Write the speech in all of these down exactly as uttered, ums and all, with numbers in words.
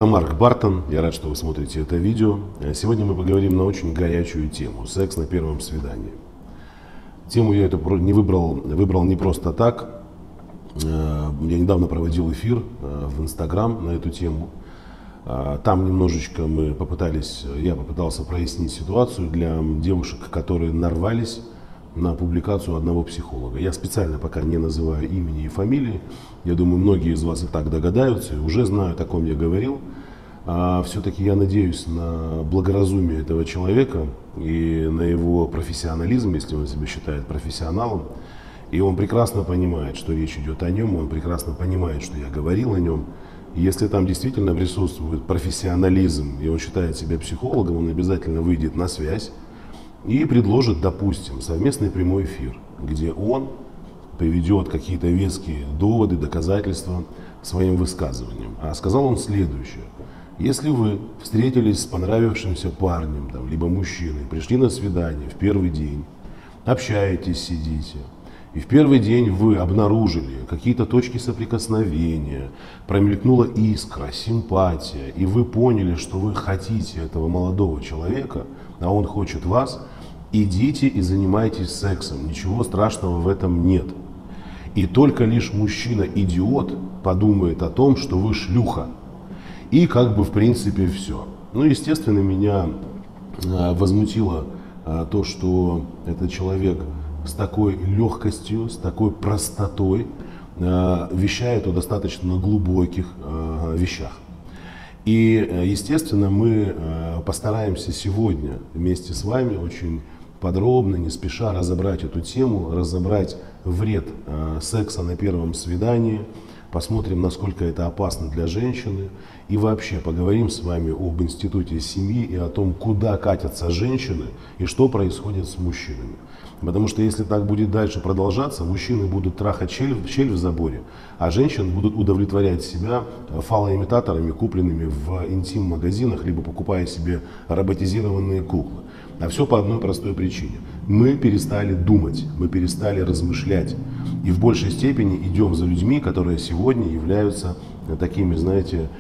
Марк Бартон, я рад, что вы смотрите это видео. Сегодня мы поговорим на очень горячую тему – секс на первом свидании. Тему я эту не выбрал, выбрал не просто так. Я недавно проводил эфир в Инстаграм на эту тему. Там немножечко мы попытались, я попытался прояснить ситуацию для девушек, которые нарвались на публикацию одного психолога. Я специально пока не называю имени и фамилии. Я думаю, многие из вас и так догадаются, и уже знают, о ком я говорил. А все-таки я надеюсь на благоразумие этого человека и на его профессионализм, если он себя считает профессионалом. И он прекрасно понимает, что речь идет о нем, он прекрасно понимает, что я говорил о нем. Если там действительно присутствует профессионализм, и он считает себя психологом, он обязательно выйдет на связь и предложит, допустим, совместный прямой эфир, где он приведет какие-то веские доводы, доказательства своим высказываниям. А сказал он следующее. Если вы встретились с понравившимся парнем, там, либо мужчиной, пришли на свидание в первый день, общаетесь, сидите, и в первый день вы обнаружили какие-то точки соприкосновения, промелькнула искра, симпатия, и вы поняли, что вы хотите этого молодого человека, а он хочет вас, идите и занимайтесь сексом. Ничего страшного в этом нет. И только лишь мужчина-идиот подумает о том, что вы шлюха. И как бы в принципе все. Ну, естественно, меня возмутило то, что этот человек с такой легкостью, с такой простотой вещает о достаточно глубоких вещах. И, естественно, мы постараемся сегодня вместе с вами очень подробно, не спеша разобрать эту тему, разобрать вред секса на первом свидании, посмотрим, насколько это опасно для женщины, и вообще поговорим с вами об институте семьи и о том, куда катятся женщины и что происходит с мужчинами. Потому что если так будет дальше продолжаться, мужчины будут трахать щель, щель в заборе, а женщины будут удовлетворять себя фалоимитаторами, купленными в интим-магазинах, либо покупая себе роботизированные куклы. А все по одной простой причине. Мы перестали думать, мы перестали размышлять. И в большей степени идем за людьми, которые сегодня являются такими, знаете,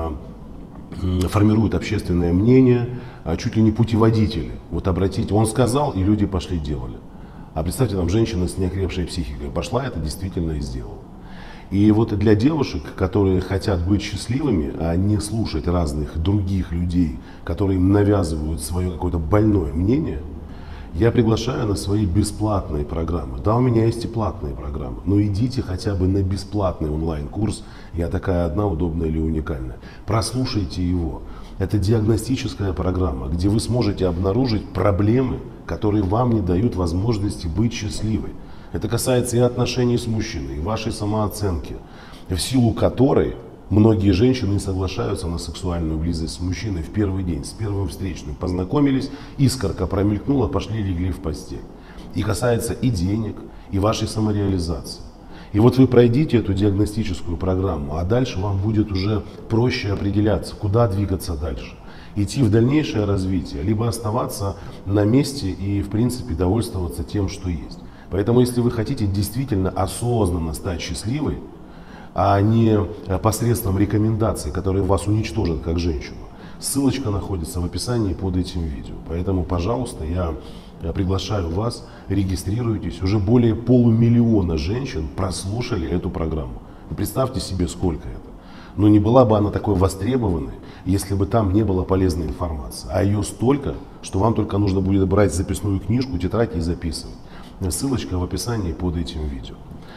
формируют общественное мнение, чуть ли не путеводители. Вот обратите, он сказал, и люди пошли делали. А представьте, там женщина с неокрепшей психикой пошла, это действительно и сделала. И вот для девушек, которые хотят быть счастливыми, а не слушать разных других людей, которые им навязывают свое какое-то больное мнение, я приглашаю на свои бесплатные программы. Да, у меня есть и платные программы, но идите хотя бы на бесплатный онлайн-курс «Я такая одна, удобная или уникальная». Прослушайте его. Это диагностическая программа, где вы сможете обнаружить проблемы, которые вам не дают возможности быть счастливой. Это касается и отношений с мужчиной, и вашей самооценки, в силу которой многие женщины не соглашаются на сексуальную близость с мужчиной в первый день, с первым встречным. Познакомились, искорка промелькнула, пошли, легли в постель. И касается и денег, и вашей самореализации. И вот вы пройдите эту диагностическую программу, а дальше вам будет уже проще определяться, куда двигаться дальше. Идти в дальнейшее развитие, либо оставаться на месте и, в принципе, довольствоваться тем, что есть. Поэтому, если вы хотите действительно осознанно стать счастливой, а не посредством рекомендаций, которые вас уничтожат как женщину, ссылочка находится в описании под этим видео. Поэтому, пожалуйста, я приглашаю вас, регистрируйтесь. Уже более полумиллиона женщин прослушали эту программу. Вы представьте себе, сколько это. Но не была бы она такой востребованной, если бы там не было полезной информации. А ее столько, что вам только нужно будет брать записную книжку, тетрадь и записывать. Ссылочка в описании под этим видео.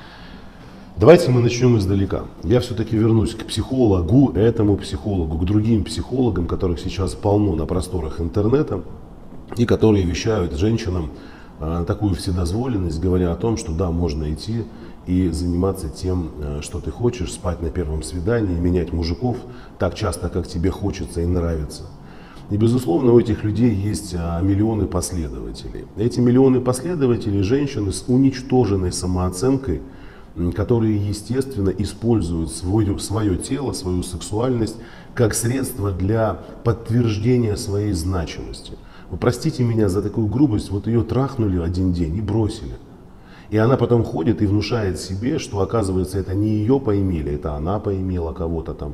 Давайте мы начнем издалека. Я все-таки вернусь к психологу, этому психологу, к другим психологам, которых сейчас полно на просторах интернета, и которые вещают женщинам э, такую вседозволенность, говоря о том, что да, можно идти и заниматься тем, э, что ты хочешь, спать на первом свидании, менять мужиков так часто, как тебе хочется и нравится. И, безусловно, у этих людей есть а, миллионы последователей. Эти миллионы последователей – женщины с уничтоженной самооценкой, которые, естественно, используют свое, свое тело, свою сексуальность как средство для подтверждения своей значимости. Вы простите меня за такую грубость, вот ее трахнули один день и бросили. И она потом ходит и внушает себе, что, оказывается, это не ее поимели, это она поимела кого-то там.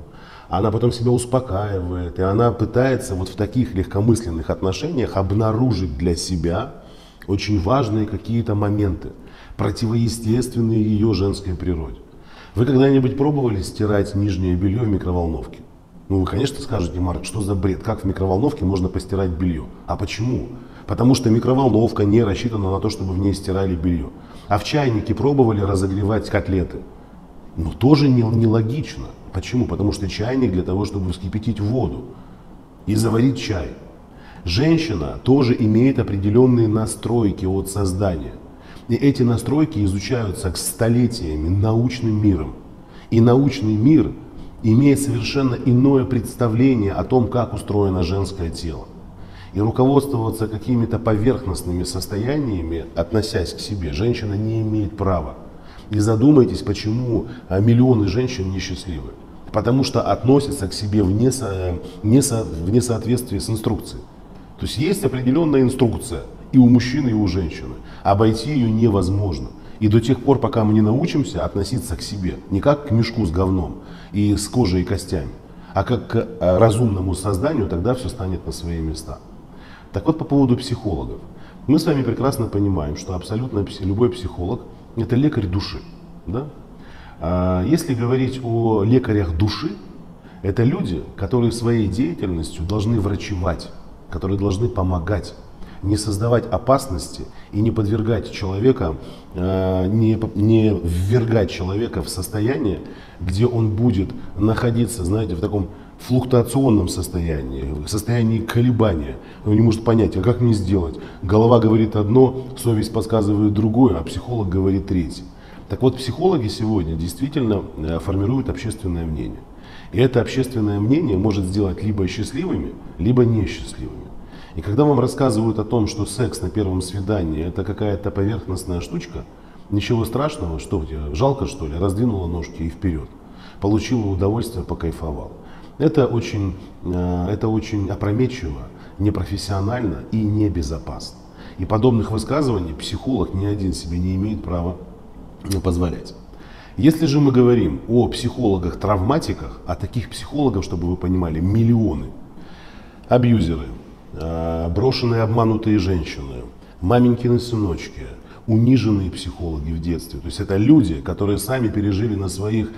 она потом себя успокаивает, и она пытается вот в таких легкомысленных отношениях обнаружить для себя очень важные какие-то моменты, противоестественные ее женской природе. Вы когда-нибудь пробовали стирать нижнее белье в микроволновке? Ну, вы, конечно, скажете: Марк, что за бред? Как в микроволновке можно постирать белье? А почему? Потому что микроволновка не рассчитана на то, чтобы в ней стирали белье. А в чайнике пробовали разогревать котлеты? Ну, тоже нелогично. Почему? Потому что чайник для того, чтобы вскипятить воду и заварить чай. Женщина тоже имеет определенные настройки от создания. И эти настройки изучаются столетиями научным миром. И научный мир имеет совершенно иное представление о том, как устроено женское тело. И руководствоваться какими-то поверхностными состояниями, относясь к себе, женщина не имеет права. И задумайтесь, почему миллионы женщин несчастливы. Потому что относятся к себе в, несо, несо, в несоответствии с инструкцией. То есть есть определенная инструкция и у мужчины, и у женщины. Обойти ее невозможно. И до тех пор, пока мы не научимся относиться к себе, не как к мешку с говном и с кожей и костями, а как к разумному созданию, тогда все станет на свои места. Так вот, по поводу психологов. Мы с вами прекрасно понимаем, что абсолютно любой психолог – это лекарь души. Да? А если говорить о лекарях души, это люди, которые своей деятельностью должны врачевать, которые должны помогать, не создавать опасности и не подвергать человека, не, не ввергать человека в состояние, где он будет находиться, знаете, в таком флуктуационном состоянии, в состоянии колебания. Он не может понять, а как мне сделать? Голова говорит одно, совесть подсказывает другое, а психолог говорит третье. Так вот, психологи сегодня действительно формируют общественное мнение. И это общественное мнение может сделать либо счастливыми, либо несчастливыми. И когда вам рассказывают о том, что секс на первом свидании это какая-то поверхностная штучка, ничего страшного, что тебе, жалко что ли, раздвинула ножки и вперед. Получила удовольствие, покайфовал. Это очень, это очень опрометчиво, непрофессионально и небезопасно. И подобных высказываний психолог ни один себе не имеет права позволять. Если же мы говорим о психологах-травматиках, а таких психологов, чтобы вы понимали, миллионы, абьюзеры, брошенные, обманутые женщины, маменькины сыночки, униженные психологи в детстве. То есть это люди, которые сами пережили на своих,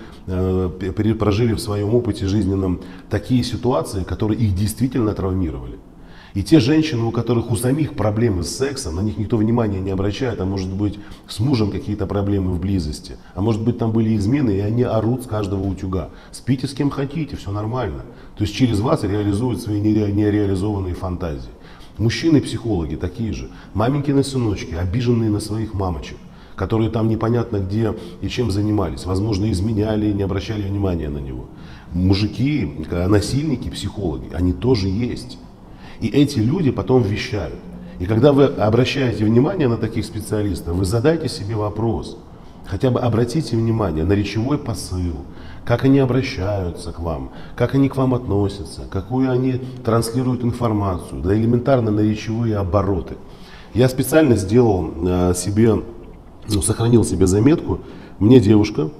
прожили в своем опыте жизненном такие ситуации, которые их действительно травмировали. И те женщины, у которых у самих проблемы с сексом, на них никто внимания не обращает, а может быть с мужем какие-то проблемы в близости, а может быть там были измены, и они орут с каждого утюга. Спите с кем хотите, все нормально. То есть через вас реализуют свои нереализованные фантазии. Мужчины-психологи такие же, маменькины сыночки, обиженные на своих мамочек, которые там непонятно где и чем занимались, возможно, изменяли и не обращали внимания на него. Мужики, насильники, психологи, они тоже есть. И эти люди потом вещают. И когда вы обращаете внимание на таких специалистов, вы задайте себе вопрос, хотя бы обратите внимание на речевой посыл, как они обращаются к вам, как они к вам относятся, какую они транслируют информацию, да элементарно на речевые обороты. Я специально сделал э, себе, ну, сохранил себе заметку, мне девушка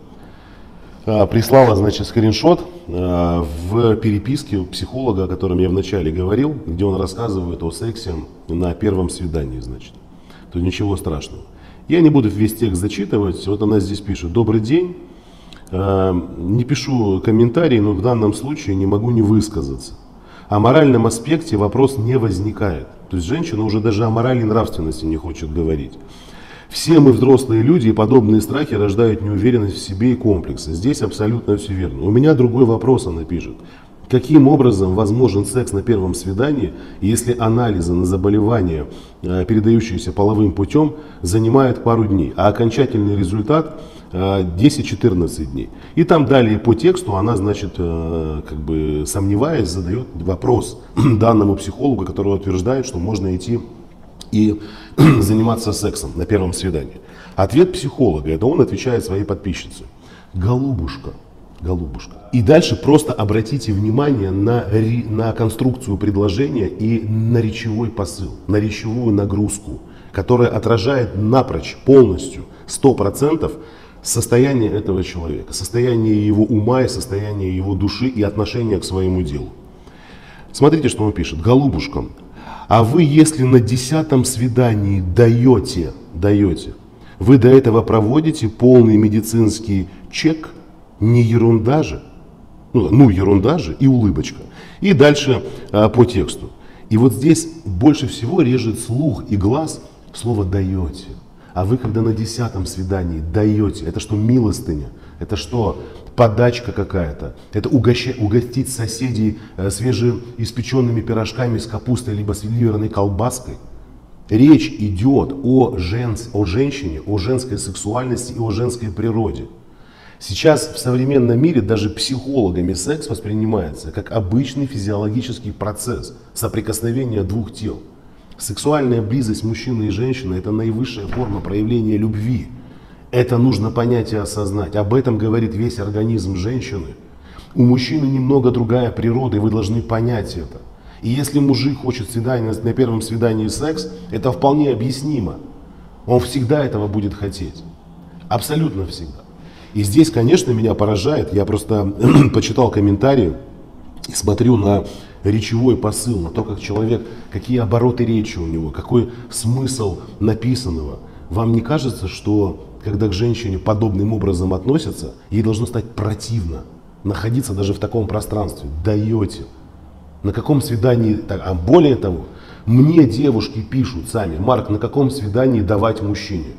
э, прислала, значит, скриншот э, в переписке психолога, о котором я вначале говорил, где он рассказывает о сексе на первом свидании, значит. То есть ничего страшного. Я не буду весь текст зачитывать, вот она здесь пишет: «Добрый день, не пишу комментарий, но в данном случае не могу не высказаться. О моральном аспекте вопрос не возникает». То есть женщина уже даже о морали и нравственности не хочет говорить. «Все мы взрослые люди, и подобные страхи рождают неуверенность в себе и комплексы. Здесь абсолютно все верно. У меня другой вопрос», она пишет. «Каким образом возможен секс на первом свидании, если анализы на заболевания, передающиеся половым путем, занимают пару дней, а окончательный результат десять-четырнадцать дней?» И там далее по тексту она, значит, как бы сомневаясь, задает вопрос данному психологу, который утверждает, что можно идти и заниматься сексом на первом свидании. Ответ психолога, это он отвечает своей подписчице: «Голубушка, голубушка». И дальше просто обратите внимание на, на конструкцию предложения и на речевой посыл, на речевую нагрузку, которая отражает напрочь, полностью, сто процентов состояние этого человека, состояние его ума и состояние его души и отношения к своему делу. Смотрите, что он пишет. Голубушка, а вы, если на десятом свидании даете, даете, вы до этого проводите полный медицинский чек, не ерунда же, ну, ну ерунда же и улыбочка. И дальше а, по тексту. И вот здесь больше всего режет слух и глаз слово «даете». А вы, когда на десятом свидании даете, это что, милостыня? Это что, подачка какая-то? Это угощать, угостить соседей э, свежеиспеченными пирожками с капустой либо с ливерной колбаской? Речь идет о, женс, о женщине, о женской сексуальности и о женской природе. Сейчас в современном мире даже психологами секс воспринимается как обычный физиологический процесс соприкосновения двух тел. Сексуальная близость мужчины и женщины – это наивысшая форма проявления любви. Это нужно понять и осознать. Об этом говорит весь организм женщины. У мужчины немного другая природа, и вы должны понять это. И если мужик хочет свидания, на первом свидании секс, это вполне объяснимо. Он всегда этого будет хотеть. Абсолютно всегда. И здесь, конечно, меня поражает, я просто почитал комментарии и смотрю на речевой посыл, на то, как человек, какие обороты речи у него, какой смысл написанного. Вам не кажется, что когда к женщине подобным образом относятся, ей должно стать противно находиться даже в таком пространстве? Даете. На каком свидании, а более того, мне девушки пишут сами: Марк, на каком свидании давать мужчине?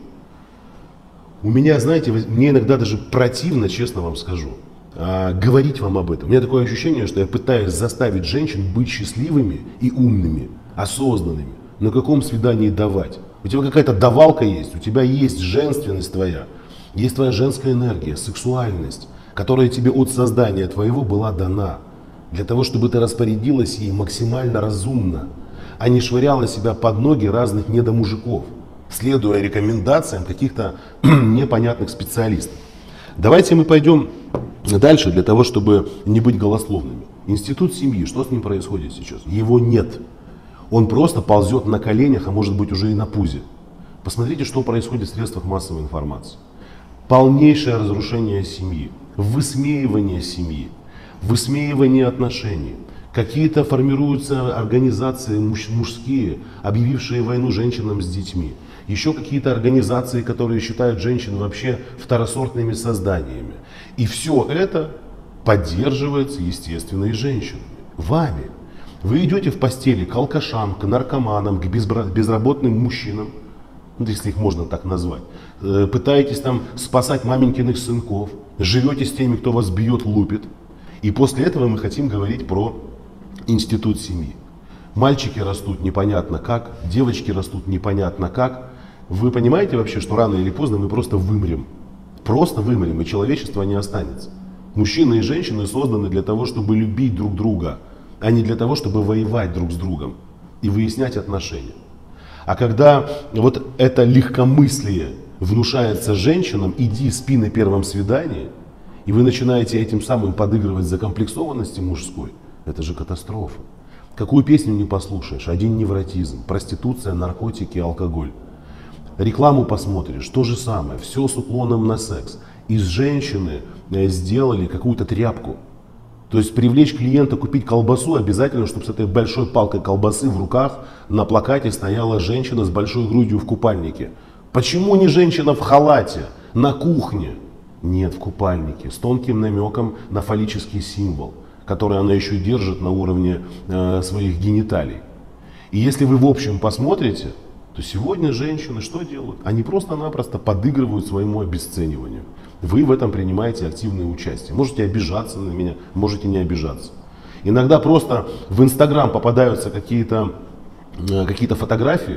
У меня, знаете, мне иногда даже противно, честно вам скажу, говорить вам об этом. У меня такое ощущение, что я пытаюсь заставить женщин быть счастливыми и умными, осознанными. На каком свидании давать? У тебя какая-то давалка есть, у тебя есть женственность твоя, есть твоя женская энергия, сексуальность, которая тебе от создания твоего была дана. Для того, чтобы ты распорядилась ей максимально разумно, а не швыряла себя под ноги разных недомужиков, следуя рекомендациям каких-то непонятных специалистов. Давайте мы пойдем дальше, для того, чтобы не быть голословными. Институт семьи, что с ним происходит сейчас? Его нет. Он просто ползет на коленях, а может быть уже и на пузе. Посмотрите, что происходит в средствах массовой информации. Полнейшее разрушение семьи, высмеивание семьи, высмеивание отношений. Какие-то формируются организации муж, мужские, объявившие войну женщинам с детьми. Еще какие-то организации, которые считают женщин вообще второсортными созданиями. И все это поддерживается, естественно, и женщинами. Вами. Вы идете в постели к алкашам, к наркоманам, к безработным мужчинам, если их можно так назвать. Пытаетесь там спасать маменькиных сынков, живете с теми, кто вас бьет, лупит. И после этого мы хотим говорить про институт семьи. Мальчики растут непонятно как, девочки растут непонятно как. Вы понимаете вообще, что рано или поздно мы просто вымрем. Просто вымрем, и человечество не останется. Мужчины и женщины созданы для того, чтобы любить друг друга, а не для того, чтобы воевать друг с другом и выяснять отношения. А когда вот это легкомыслие внушается женщинам: иди спи на первом свидании, и вы начинаете этим самым подыгрывать закомплексованности мужской, это же катастрофа. Какую песню не послушаешь, один невротизм, проституция, наркотики, алкоголь. Рекламу посмотришь, то же самое, все с уклоном на секс. Из женщины сделали какую-то тряпку. То есть привлечь клиента купить колбасу, обязательно, чтобы с этой большой палкой колбасы в руках на плакате стояла женщина с большой грудью в купальнике. Почему не женщина в халате, на кухне? Нет, в купальнике, с тонким намеком на фаллический символ, который она еще держит на уровне э, своих гениталий. И если вы в общем посмотрите, то сегодня женщины что делают? Они просто-напросто подыгрывают своему обесцениванию. Вы в этом принимаете активное участие. Можете обижаться на меня, можете не обижаться. Иногда просто в Инстаграм попадаются какие-то э, какие-то фотографии.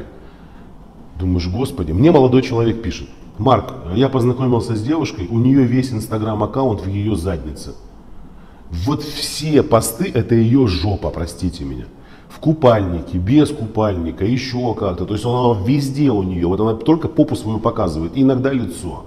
Думаешь, господи, мне молодой человек пишет: Марк, я познакомился с девушкой, у нее весь Инстаграм-аккаунт в ее заднице. Вот все посты — это ее жопа, простите меня. В купальнике, без купальника, еще как-то. То есть она везде у нее, вот она только попу свою показывает, и иногда лицо.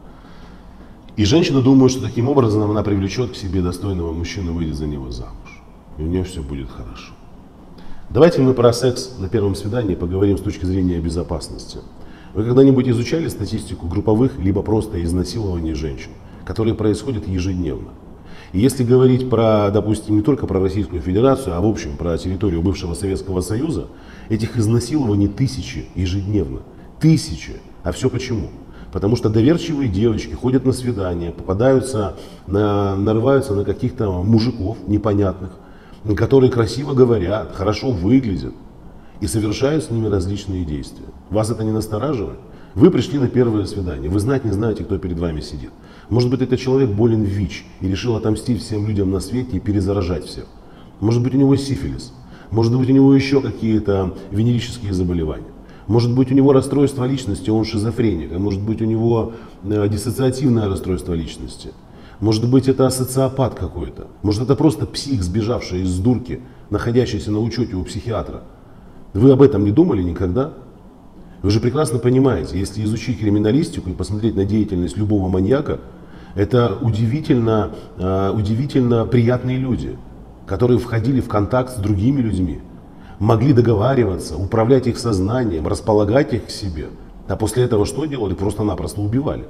И женщина думает, что таким образом она привлечет к себе достойного мужчину, выйдет за него замуж. И у нее все будет хорошо. Давайте мы про секс на первом свидании поговорим с точки зрения безопасности. Вы когда-нибудь изучали статистику групповых либо просто изнасилований женщин, которые происходят ежедневно? И если говорить про, допустим, не только про Российскую Федерацию, а в общем про территорию бывшего Советского Союза, этих изнасилований тысячи ежедневно. Тысячи. А все почему? Потому что доверчивые девочки ходят на свидания, попадаются, на, нарываются на каких-то мужиков непонятных, которые красиво говорят, хорошо выглядят и совершают с ними различные действия. Вас это не настораживает? Вы пришли на первое свидание, вы знать не знаете, кто перед вами сидит. Может быть, этот человек болен ВИЧ и решил отомстить всем людям на свете и перезаражать всех. Может быть, у него сифилис. Может быть, у него еще какие-то венерические заболевания. Может быть, у него расстройство личности, он шизофреник. А может быть, у него диссоциативное расстройство личности. Может быть, это социопат какой-то. Может, это просто псих, сбежавший из дурки, находящийся на учете у психиатра. Вы об этом не думали никогда? Вы же прекрасно понимаете, если изучить криминалистику и посмотреть на деятельность любого маньяка, это удивительно, удивительно приятные люди, которые входили в контакт с другими людьми, могли договариваться, управлять их сознанием, располагать их к себе. А после этого что делали? Просто-напросто убивали.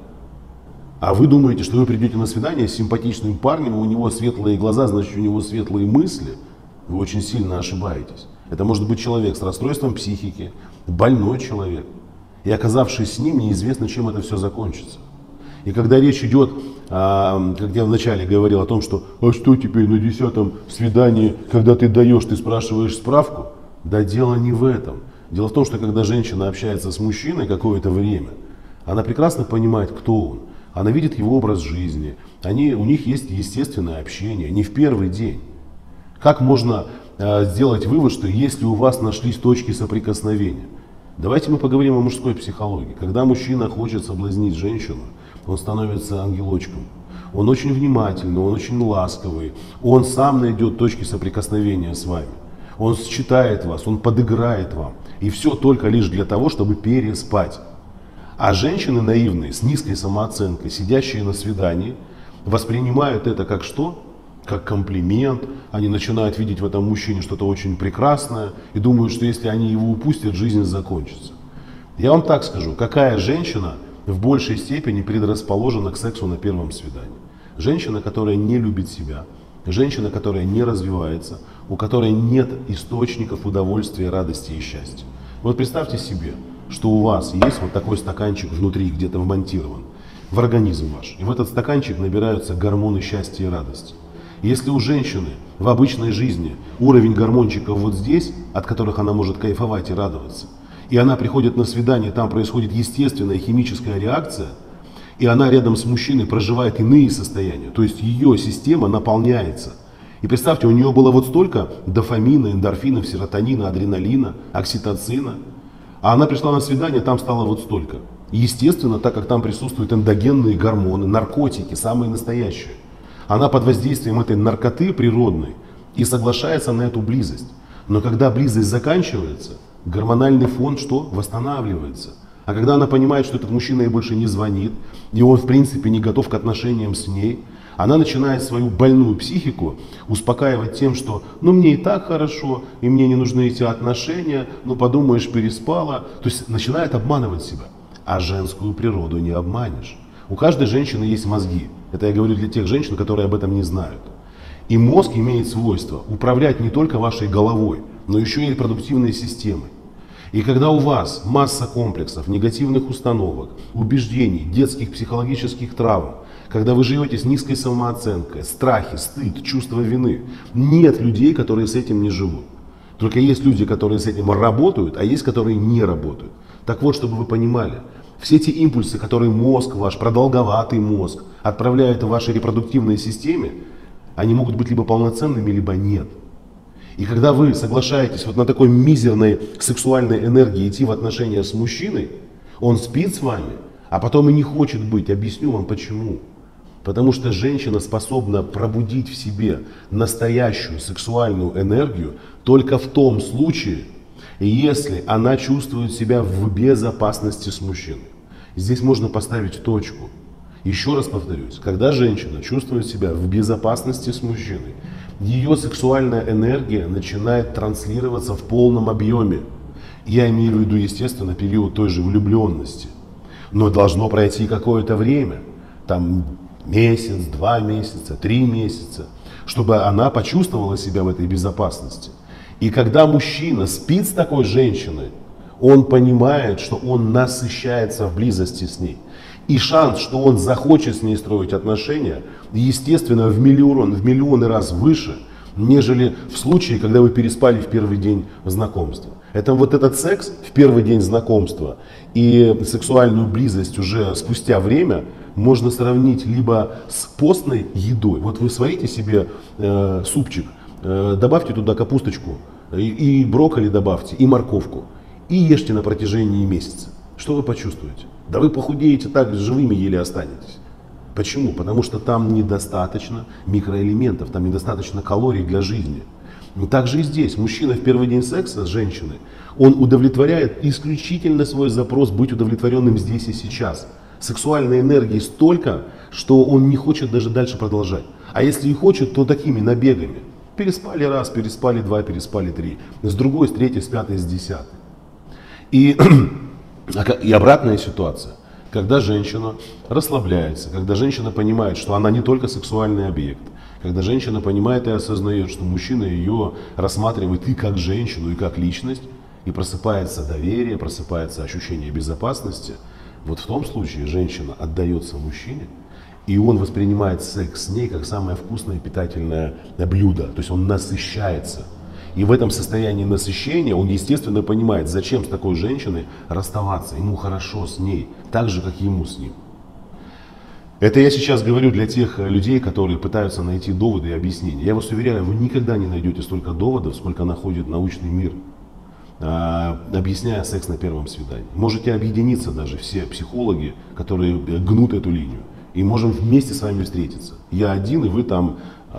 А вы думаете, что вы придете на свидание с симпатичным парнем, у него светлые глаза, значит, у него светлые мысли? Вы очень сильно ошибаетесь. Это может быть человек с расстройством психики, больной человек. И оказавшись с ним, неизвестно, чем это все закончится. И когда речь идет, а, как я вначале говорил о том, что «а что теперь на десятом свидании, когда ты даешь, ты спрашиваешь справку?» Да дело не в этом. Дело в том, что когда женщина общается с мужчиной какое-то время, она прекрасно понимает, кто он. Она видит его образ жизни. Они, у них есть естественное общение, не в первый день. Как можно а, сделать вывод, что если у вас нашлись точки соприкосновения? Давайте мы поговорим о мужской психологии. Когда мужчина хочет соблазнить женщину, он становится ангелочком. Он очень внимательный, он очень ласковый. Он сам найдет точки соприкосновения с вами. Он считает вас, он подыграет вам. И все только лишь для того, чтобы переспать. А женщины наивные, с низкой самооценкой, сидящие на свидании, воспринимают это как что? Как комплимент. Они начинают видеть в этом мужчине что-то очень прекрасное и думают, что если они его упустят, жизнь закончится. Я вам так скажу, какая женщина в большей степени предрасположена к сексу на первом свидании? Женщина, которая не любит себя, женщина, которая не развивается, у которой нет источников удовольствия, радости и счастья. Вот представьте себе, что у вас есть вот такой стаканчик внутри, где-то вмонтирован, в организм ваш. И в этот стаканчик набираются гормоны счастья и радости. Если у женщины в обычной жизни уровень гормончиков вот здесь, от которых она может кайфовать и радоваться, и она приходит на свидание, там происходит естественная химическая реакция, и она рядом с мужчиной проживает иные состояния, то есть ее система наполняется. И представьте, у нее было вот столько дофамина, эндорфинов, серотонина, адреналина, окситоцина, а она пришла на свидание, там стало вот столько. Естественно, так как там присутствуют эндогенные гормоны, наркотики, самые настоящие. Она под воздействием этой наркоты природной и соглашается на эту близость. Но когда близость заканчивается, гормональный фон что? Восстанавливается. А когда она понимает, что этот мужчина ей больше не звонит, и он в принципе не готов к отношениям с ней, она начинает свою больную психику успокаивать тем, что ну мне и так хорошо, и мне не нужны эти отношения, ну подумаешь, переспала. То есть начинает обманывать себя. А женскую природу не обманешь. У каждой женщины есть мозги. Это я говорю для тех женщин, которые об этом не знают. И мозг имеет свойство управлять не только вашей головой, но еще и репродуктивной системой. И когда у вас масса комплексов, негативных установок, убеждений, детских психологических травм, когда вы живете с низкой самооценкой, страхи, стыд, чувство вины, нет людей, которые с этим не живут. Только есть люди, которые с этим работают, а есть, которые не работают. Так вот, чтобы вы понимали, все эти импульсы, которые мозг ваш, продолговатый мозг, отправляет в вашей репродуктивной системе, они могут быть либо полноценными, либо нет. И когда вы соглашаетесь вот на такой мизерной сексуальной энергии идти в отношения с мужчиной, он спит с вами, а потом и не хочет быть. Объясню вам почему. Потому что женщина способна пробудить в себе настоящую сексуальную энергию только в том случае, если она чувствует себя в безопасности с мужчиной. Здесь можно поставить точку. Еще раз повторюсь, когда женщина чувствует себя в безопасности с мужчиной, ее сексуальная энергия начинает транслироваться в полном объеме. Я имею в виду, естественно, период той же влюбленности. Но должно пройти какое-то время, там месяц, два месяца, три месяца, чтобы она почувствовала себя в этой безопасности. И когда мужчина спит с такой женщиной, он понимает, что он насыщается в близости с ней. И шанс, что он захочет с ней строить отношения, естественно, в миллион, в миллионы раз выше, нежели в случае, когда вы переспали в первый день знакомства. Это вот этот секс в первый день знакомства и сексуальную близость уже спустя время можно сравнить либо с постной едой. Вот вы сварите себе э, супчик, э, добавьте туда капусточку, и, и брокколи добавьте, и морковку, и ешьте на протяжении месяца. Что вы почувствуете? Да вы похудеете так, живыми еле останетесь. Почему? Потому что там недостаточно микроэлементов, там недостаточно калорий для жизни. Но также и здесь. Мужчина в первый день секса с женщиной, он удовлетворяет исключительно свой запрос быть удовлетворенным здесь и сейчас. Сексуальной энергии столько, что он не хочет даже дальше продолжать. А если и хочет, то такими набегами. Переспали раз, переспали два, переспали три. С другой, с третьей, с пятой, с десятой. И, и обратная ситуация. Когда женщина расслабляется, когда женщина понимает, что она не только сексуальный объект, когда женщина понимает и осознает, что мужчина ее рассматривает и как женщину, и как личность, и просыпается доверие, просыпается ощущение безопасности, вот в том случае женщина отдается мужчине, и он воспринимает секс с ней как самое вкусное и питательное блюдо, то есть он насыщается. И в этом состоянии насыщения он, естественно, понимает, зачем с такой женщиной расставаться. Ему хорошо с ней, так же, как ему с ним. Это я сейчас говорю для тех людей, которые пытаются найти доводы и объяснения. Я вас уверяю, вы никогда не найдете столько доводов, сколько находит научный мир, объясняя секс на первом свидании. Можете объединиться даже все психологи, которые гнут эту линию. И можем вместе с вами встретиться. Я один, и вы там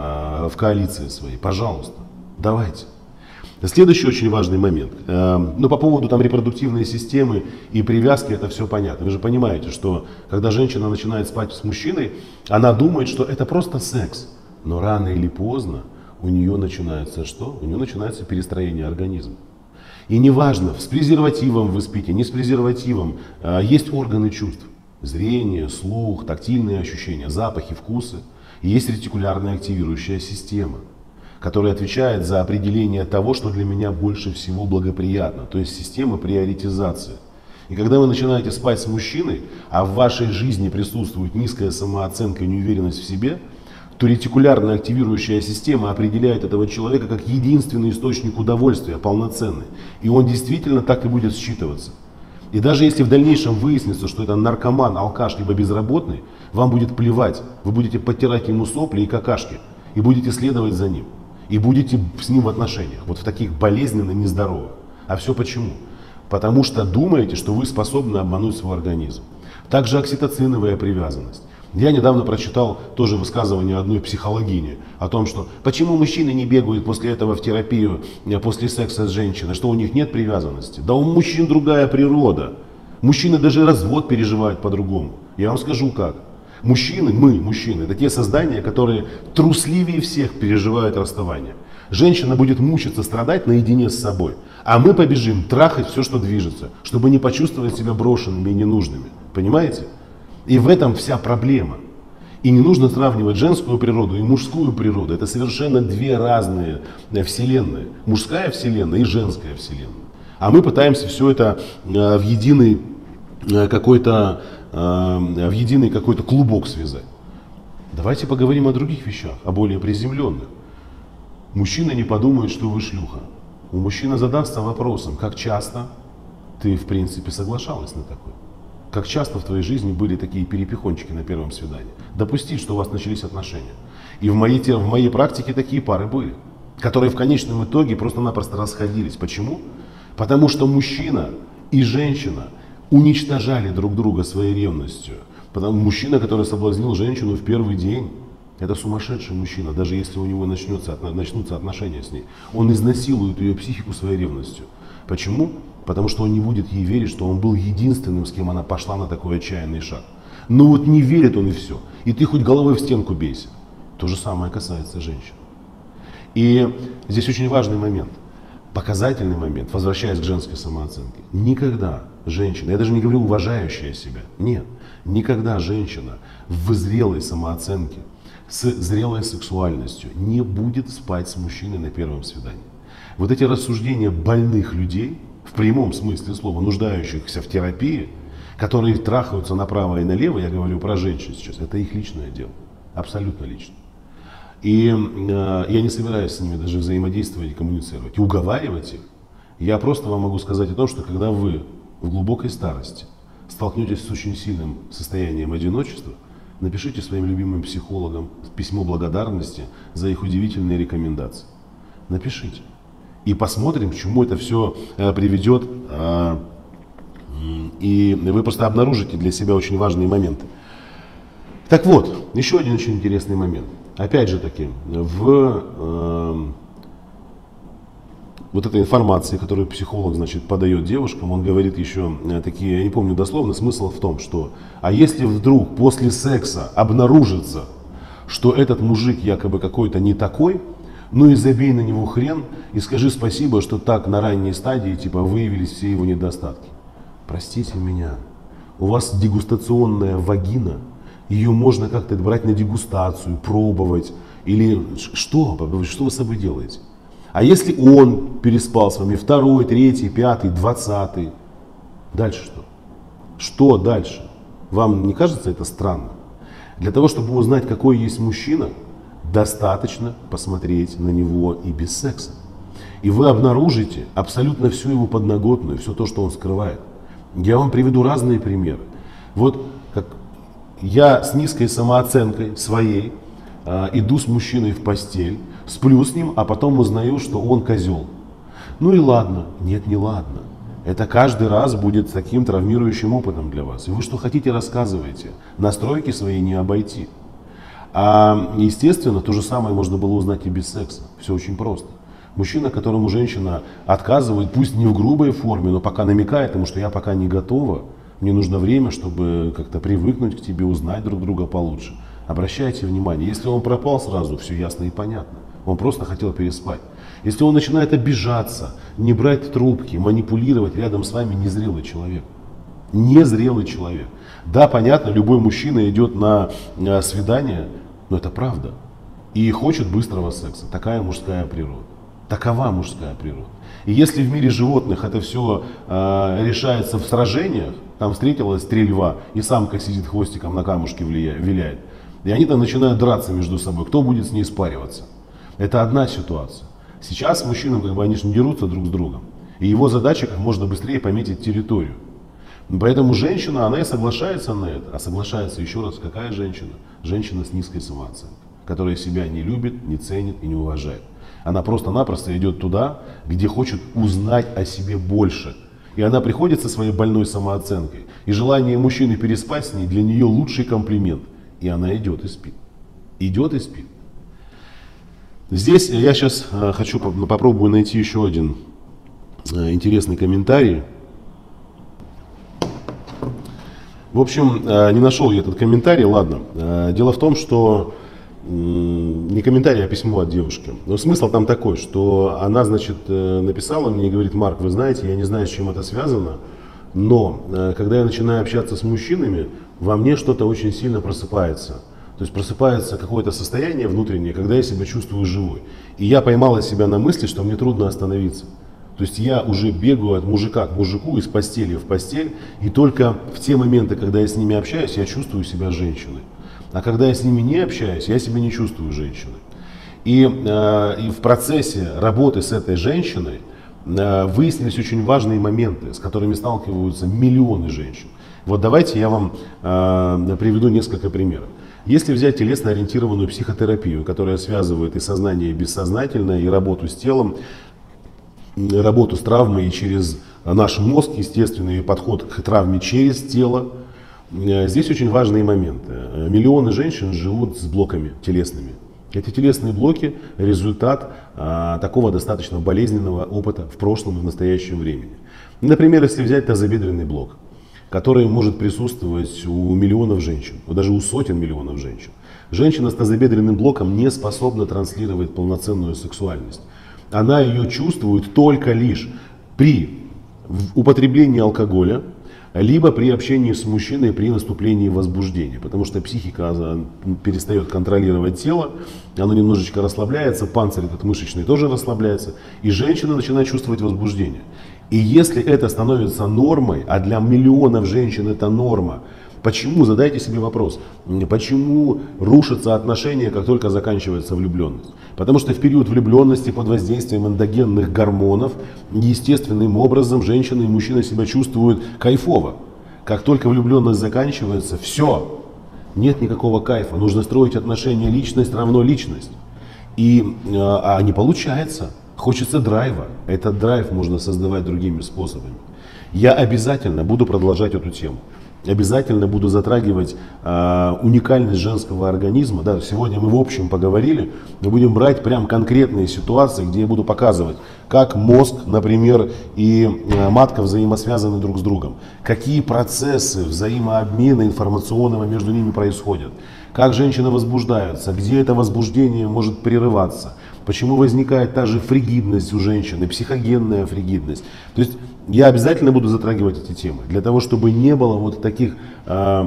в коалиции своей. Пожалуйста, давайте. Следующий очень важный момент. Ну, по поводу там репродуктивной системы и привязки, это все понятно. Вы же понимаете, что когда женщина начинает спать с мужчиной, она думает, что это просто секс. Но рано или поздно у нее начинается что? У нее начинается перестроение организма. И неважно, с презервативом вы спите, не с презервативом, есть органы чувств. Зрение, слух, тактильные ощущения, запахи, вкусы. И есть ретикулярная активирующая система, которая отвечает за определение того, что для меня больше всего благоприятно. То есть система приоритизации. И когда вы начинаете спать с мужчиной, а в вашей жизни присутствует низкая самооценка и неуверенность в себе, то ретикулярная активирующая система определяет этого человека как единственный источник удовольствия, полноценный. И он действительно так и будет считываться. И даже если в дальнейшем выяснится, что это наркоман, алкаш, либо безработный, вам будет плевать. Вы будете подтирать ему сопли и какашки. И будете следовать за ним. И будете с ним в отношениях. Вот в таких болезненно нездоровых. А все почему? Потому что думаете, что вы способны обмануть свой организм. Также окситоциновая привязанность. Я недавно прочитал тоже высказывание одной психологини о том, что почему мужчины не бегают после этого в терапию, после секса с женщиной, что у них нет привязанности. Да у мужчин другая природа. Мужчины даже развод переживают по-другому. Я вам скажу как. Мужчины, мы, мужчины, это те создания, которые трусливее всех переживают расставание. Женщина будет мучиться, страдать наедине с собой. А мы побежим трахать все, что движется, чтобы не почувствовать себя брошенными и ненужными. Понимаете? И в этом вся проблема. И не нужно сравнивать женскую природу и мужскую природу. Это совершенно две разные вселенные. Мужская вселенная и женская вселенная. А мы пытаемся все это в единый какой-то в единый какой-то клубок связать. Давайте поговорим о других вещах, о более приземленных. Мужчина не подумает, что вы шлюха. У мужчины задастся вопросом, как часто ты в принципе соглашалась на такое. Как часто в твоей жизни были такие перепихончики на первом свидании? Допустить, что у вас начались отношения. И в моей, в моей практике такие пары были, которые в конечном итоге просто-напросто расходились. Почему? Потому что мужчина и женщина уничтожали друг друга своей ревностью. Потому мужчина, который соблазнил женщину в первый день, это сумасшедший мужчина, даже если у него начнется, начнутся отношения с ней. Он изнасилует ее психику своей ревностью. Почему? Потому что он не будет ей верить, что он был единственным, с кем она пошла на такой отчаянный шаг. Но вот не верит он и все. И ты хоть головой в стенку бейся. То же самое касается женщин. И здесь очень важный момент. показательный момент, возвращаясь к женской самооценке. Никогда женщина, я даже не говорю уважающая себя, нет, никогда женщина в зрелой самооценке, с зрелой сексуальностью не будет спать с мужчиной на первом свидании. Вот эти рассуждения больных людей, в прямом смысле слова, нуждающихся в терапии, которые трахаются направо и налево, я говорю про женщин сейчас, это их личное дело, абсолютно личное. И э, я не собираюсь с ними даже взаимодействовать и коммуницировать, и уговаривать их. Я просто вам могу сказать о том, что когда вы в глубокой старости столкнетесь с очень сильным состоянием одиночества, напишите своим любимым психологам письмо благодарности за их удивительные рекомендации. Напишите. И посмотрим, к чему это все э, приведет. Э, и вы просто обнаружите для себя очень важные моменты. Так вот, еще один очень интересный момент. Опять же таки, в э, вот этой информации, которую психолог, значит, подает девушкам, он говорит еще э, такие, я не помню дословно, смысл в том, что, а если вдруг после секса обнаружится, что этот мужик якобы какой-то не такой, ну и забей на него хрен и скажи спасибо, что так на ранней стадии типа выявились все его недостатки. Простите меня, у вас дегустационная вагина. Ее можно как-то брать на дегустацию, пробовать. Или что? Что вы с собой делаете? А если он переспал с вами второй, третий, пятый, двадцатый? Дальше что? Что дальше? Вам не кажется это странно? Для того, чтобы узнать, какой есть мужчина, достаточно посмотреть на него и без секса. И вы обнаружите абсолютно всю его подноготную, все то, что он скрывает. Я вам приведу разные примеры. Вот как я с низкой самооценкой своей э, иду с мужчиной в постель, сплю с ним, а потом узнаю, что он козел. Ну и ладно. Нет, не ладно. Это каждый раз будет таким травмирующим опытом для вас. И вы что хотите, рассказываете. Настройки свои не обойти. А естественно, то же самое можно было узнать и без секса. Все очень просто. Мужчина, которому женщина отказывает, пусть не в грубой форме, но пока намекает ему, что я пока не готова, мне нужно время, чтобы как-то привыкнуть к тебе, узнать друг друга получше. Обращайте внимание, если он пропал сразу, все ясно и понятно. Он просто хотел переспать. Если он начинает обижаться, не брать трубки, манипулировать, рядом с вами незрелый человек. Незрелый человек. Да, понятно, любой мужчина идет на свидание, но это правда. И хочет быстрого секса. Такая мужская природа. Такова мужская природа. И если в мире животных это все э, решается в сражениях, там встретилась три льва, и самка сидит хвостиком на камушке виляет, и они там начинают драться между собой, кто будет с ней спариваться. Это одна ситуация. Сейчас мужчинам, как бы, они же не дерутся друг с другом. И его задача как можно быстрее пометить территорию. Поэтому женщина, она и соглашается на это. А соглашается еще раз, какая женщина? Женщина с низкой самооценкой, которая себя не любит, не ценит и не уважает. Она просто-напросто идет туда, где хочет узнать о себе больше. И она приходит со своей больной самооценкой. И желание мужчины переспать с ней для нее лучший комплимент. И она идет и спит. Идет и спит. Здесь я сейчас хочу попробую найти еще один интересный комментарий. В общем, не нашел я этот комментарий, ладно. Дело в том, что не комментарий, а письмо от девушки. Но смысл там такой, что она, значит, написала мне и говорит: Марк, вы знаете, я не знаю, с чем это связано, но когда я начинаю общаться с мужчинами, во мне что-то очень сильно просыпается. То есть просыпается какое-то состояние внутреннее, когда я себя чувствую живой. И я поймала себя на мысли, что мне трудно остановиться. То есть я уже бегаю от мужика к мужику, из постели в постель, и только в те моменты, когда я с ними общаюсь, я чувствую себя женщиной. А когда я с ними не общаюсь, я себя не чувствую женщиной. И, э, и в процессе работы с этой женщиной э, выяснились очень важные моменты, с которыми сталкиваются миллионы женщин. Вот давайте я вам э, приведу несколько примеров. Если взять телесно-ориентированную психотерапию, которая связывает и сознание, и бессознательное, и работу с телом, работу с травмой и через наш мозг, естественный подход к травме через тело, здесь очень важные моменты. Миллионы женщин живут с блоками телесными. Эти телесные блоки – результат а, такого достаточно болезненного опыта в прошлом и в настоящем времени. Например, если взять тазобедренный блок, который может присутствовать у миллионов женщин, даже у сотен миллионов женщин. Женщина с тазобедренным блоком не способна транслировать полноценную сексуальность. Она ее чувствует только лишь при употреблении алкоголя, либо при общении с мужчиной при наступлении возбуждения. Потому что психика перестает контролировать тело, оно немножечко расслабляется, панцирь этот мышечный тоже расслабляется, и женщина начинает чувствовать возбуждение. И если это становится нормой, а для миллионов женщин это норма, почему, задайте себе вопрос, почему рушатся отношения, как только заканчивается влюбленность? Потому что в период влюбленности под воздействием эндогенных гормонов естественным образом женщина и мужчина себя чувствуют кайфово. Как только влюбленность заканчивается, все, нет никакого кайфа, нужно строить отношения личность равно личность. И а, а не получается, хочется драйва, этот драйв можно создавать другими способами. Я обязательно буду продолжать эту тему. Обязательно буду затрагивать э, уникальность женского организма. Да, сегодня мы в общем поговорили, мы будем брать прям конкретные ситуации, где я буду показывать, как мозг, например, и э, матка взаимосвязаны друг с другом, какие процессы взаимообмена информационного между ними происходят, как женщины возбуждаются, где это возбуждение может прерываться, почему возникает та же фригидность у женщины, психогенная фригидность. То есть я обязательно буду затрагивать эти темы, для того, чтобы не было вот таких э,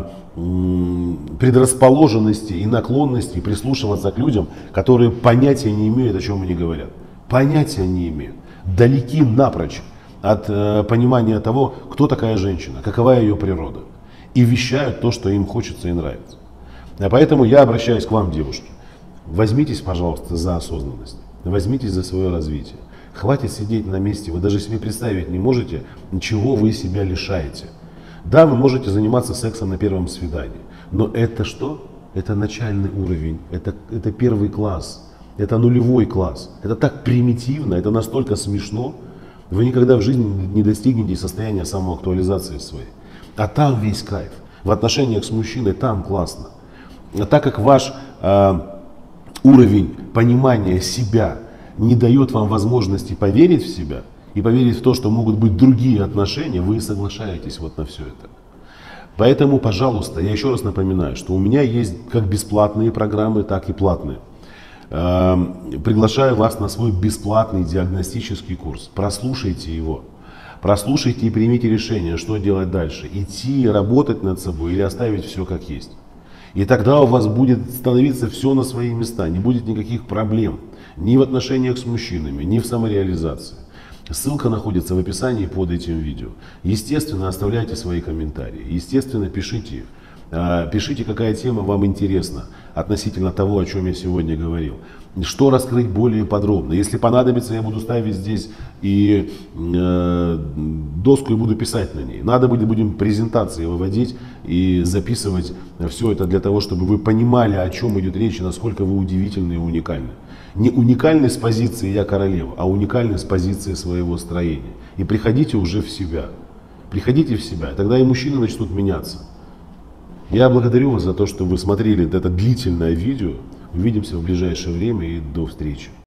предрасположенностей и наклонностей прислушиваться к людям, которые понятия не имеют, о чем они говорят. Понятия не имеют. Далеки напрочь от э, понимания того, кто такая женщина, какова ее природа. И вещают то, что им хочется и нравится. А поэтому я обращаюсь к вам, девушки. Возьмитесь, пожалуйста, за осознанность. Возьмитесь за свое развитие. Хватит сидеть на месте, вы даже себе представить не можете, чего вы себя лишаете. Да, вы можете заниматься сексом на первом свидании, но это что? Это начальный уровень, это, это первый класс, это нулевой класс. Это так примитивно, это настолько смешно, вы никогда в жизни не достигнете состояния самоактуализации своей. А там весь кайф, в отношениях с мужчиной там классно. А так как ваш э, уровень понимания себя не дает вам возможности поверить в себя и поверить в то, что могут быть другие отношения, вы соглашаетесь вот на все это. Поэтому, пожалуйста, я еще раз напоминаю, что у меня есть как бесплатные программы, так и платные. Приглашаю вас на свой бесплатный диагностический курс. Прослушайте его. Прослушайте и примите решение, что делать дальше. Идти, работать над собой или оставить все как есть. И тогда у вас будет становиться все на свои места, не будет никаких проблем. Ни в отношениях с мужчинами, ни в самореализации. Ссылка находится в описании под этим видео. Естественно, оставляйте свои комментарии. Естественно, пишите их. Пишите, какая тема вам интересна относительно того, о чем я сегодня говорил. Что раскрыть более подробно. Если понадобится, я буду ставить здесь и э, доску и буду писать на ней. Надо будет, будем презентации выводить и записывать все это для того, чтобы вы понимали, о чем идет речь и насколько вы удивительны и уникальны. Не уникальны с позиции «я королева», а уникальны с позиции своего строения. И приходите уже в себя. Приходите в себя, тогда и мужчины начнут меняться. Я благодарю вас за то, что вы смотрели это длительное видео. Увидимся в ближайшее время и до встречи.